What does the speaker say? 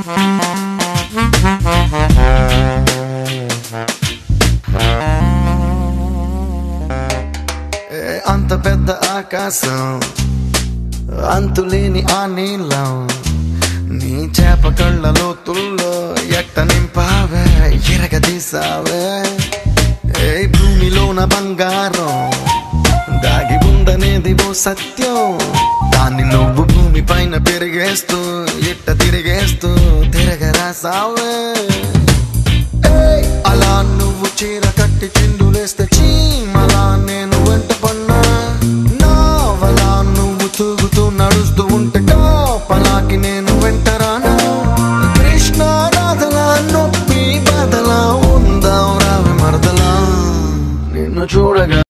అంత పెద్ద ఆకాశం అంతులేని ఆ నీళ్ళం నీ చేప కళ్ళ లోతుల్లో ఎట్ట నింపావే ఎరగదీసావే ఏ భూమిలోన బంగారం దాగి ఉండనేది ఓ సత్యం దాన్ని నువ్వు భూమి పైన పెరిగేస్తూ ఇట్ట తిరిగేస్తూ తిరగరాసావే అలా నువ్వు చీర కట్టి చిందులేస్తే చీమలా నేను